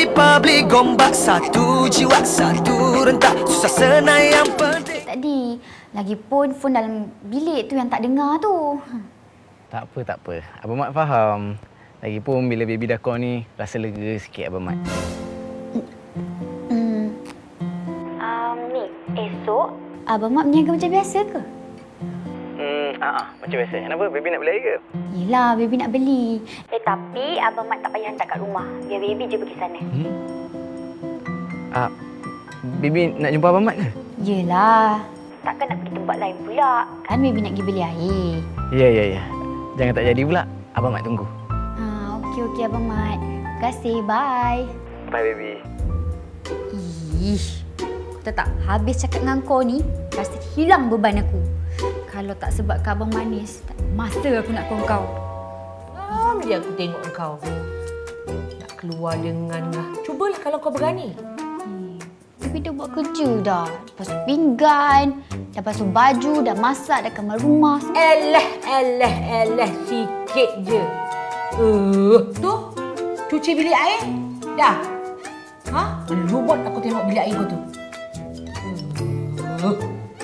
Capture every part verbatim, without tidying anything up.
Republik gombak satu jiwa satu rentak susah senang yang penting. Tadi lagipun phone dalam bilik tu yang tak dengar tu. Tak apa, tak apa. Abang Mat faham. Lagipun bila baby dah call ni, rasa lega sikit Abang Mat. Hmm. Um, ni, esok Abang Mat berniaga macam biasa ke? Hmm, ah, ah, macam biasa. Kenapa? Baby nak beli air ke? Yelah, baby nak beli. Eh, tapi Abang Mat tak payah hantar kat rumah. Biar baby je pergi sana. Hmm? Ah, baby nak jumpa Abang Mat ke? Yelah. Takkan nak pergi tempat lain pula. Kan baby nak pergi beli air. Ya, ya, ya. Jangan tak jadi pula. Abang Mat tunggu. Ha, okey, okey Abang Mat. Terima kasih. Bye. Bye, baby. Ih, aku tak tak habis cakap dengan kau ni, rasa hilang beban aku. Kalau tak sebab kau abang manis, tak masa aku nak call kau. Ah, dia aku tengok kau. Nak keluar dengan... Cubalah kalau kau berani. Hmm, tapi dah buat kerja dah. Lepas tu pinggan, lepas tu baju, dah masak, dah kamar rumah. Eleh, eleh, eleh. Sikit je. Uh, tu, cuci bilik air. Dah. Ha? Lubot aku tengok bilik air kau tu. Uh.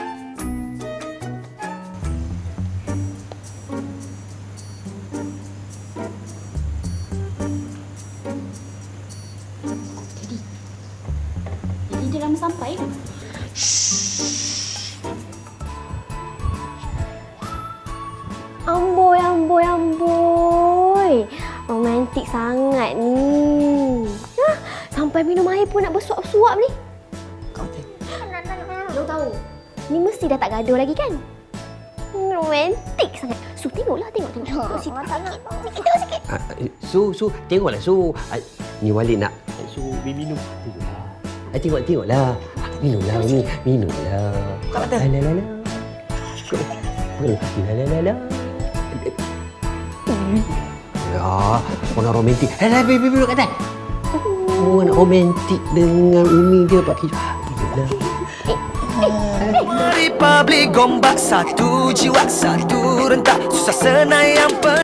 Dah lama sampai. Amboi, amboi, amboi. Romantik sangat ni. Hah, sampai minum air pun nak bersuap-suap ni. Kau tengok. Lo tahu, ni mesti dah tak gaduh lagi kan? Hmm, romantik sangat. Su, tengoklah, tengok, tengok. Tengok sikit, sikit, sikit, tengok sikit. Uh, Su, Su, tengoklah Su. Uh, ni Walid nak Su beri minum. Tengoklah. Uh, tengok, tengoklah. Minumlah ni, minumlah. Kau kata? Alalala. Alalala. Ya, orang romantik. Alah, baby, baby, duduk kat atas. Orang romantik dengan Umi dia pakai minumlah. Republik gombak satu jiwa satu rentak susah senang yang penting.